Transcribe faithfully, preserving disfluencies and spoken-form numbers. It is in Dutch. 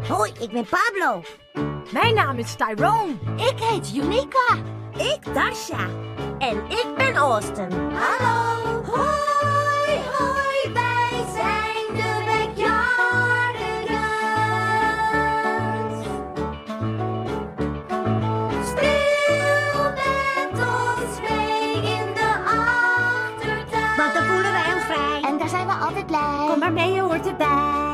Hoi, ik ben Pablo. Mijn naam is Tyrone. Ik heet Unica. Ik Dasha. En ik ben Austin. Hallo. Hoi, hoi, wij zijn de Backyardigans. Speel met ons mee in de achtertuin. Want dan voelen wij ons vrij. En daar zijn we altijd blij. Kom maar mee, je hoort erbij.